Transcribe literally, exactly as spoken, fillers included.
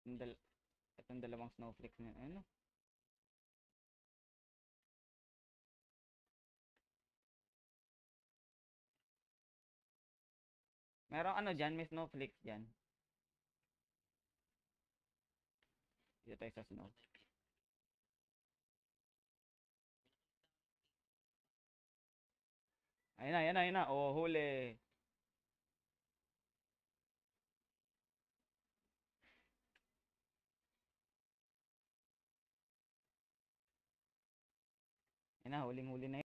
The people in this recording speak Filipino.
Itong, dal itong dalawang snowflakes na, ano? Merong ano dyan, may snowflakes dyan. Dito tayo sa snow. Ayun na, ayun na, ayun na. Oh, huli. Ayun na, huling-huli na yun.